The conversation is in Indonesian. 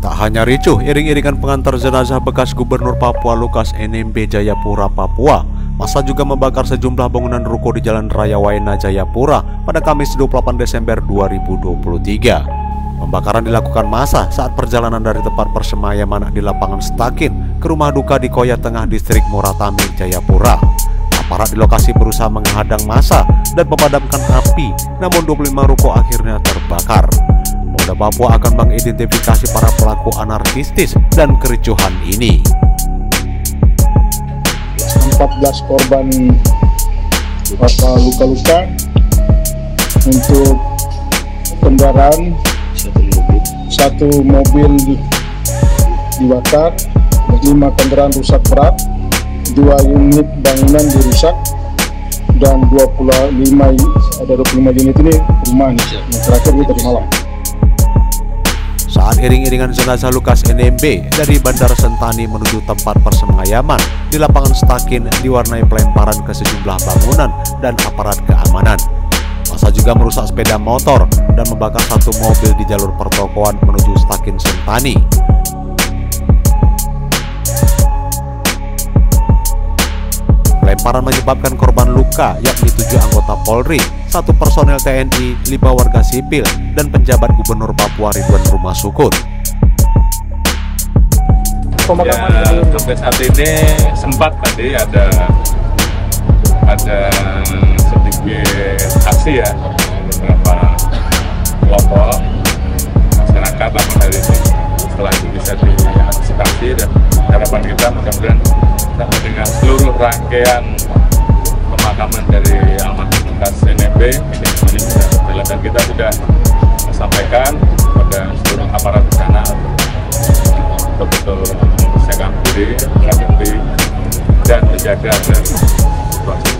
Tak hanya ricuh, iring-iringan pengantar jenazah bekas Gubernur Papua Lukas NMB Jayapura, Papua, massa juga membakar sejumlah bangunan ruko di Jalan Raya Waena, Jayapura pada Kamis 28 Desember 2023. Pembakaran dilakukan massa saat perjalanan dari tempat persemaian di lapangan Stakin ke rumah duka di Koya Tengah, distrik Moratami, Jayapura. Aparat di lokasi berusaha menghadang massa dan memadamkan api, namun 25 ruko akhirnya terbakar. Polda Papua akan mengidentifikasi para pelaku anarkistis dan kericuhan ini. 14 korban luka-luka. Untuk kendaraan, satu mobil dibakar, 5 kendaraan rusak berat, 2 unit bangunan dirusak, dan 25 unit ini rumah nih. Yang terakhir ini tadi malam. Saat iring-iringan jenazah Lukas NMB dari Bandara Sentani menuju tempat persemayaman di lapangan Stakin diwarnai pelemparan ke sejumlah bangunan dan aparat keamanan. Massa juga merusak sepeda motor dan membakar satu mobil di jalur pertokoan menuju Stakin Sentani. Pelemparan menyebabkan korban luka, yakni 7 anggota Polri, 1 personel TNI, 5 warga sipil, dan penjabat Gubernur Papua Ridwan Rumah Sukun. Ya, sampai saat ini sempat tadi ada sedikit aksi ya, beberapa kelompok masyarakat lakukan hari ini. Setelah itu bisa diantisipasi dan harapan kita mudah-mudahan sampai dengan seluruh rangkaian pemakaman dari almarhum Lukas NMB ini bisa berjalan, dan kita sudah sampaikan kepada seluruh aparat di sana betul-betul mempersiapkan diri, menghadapi dan menjaga situasi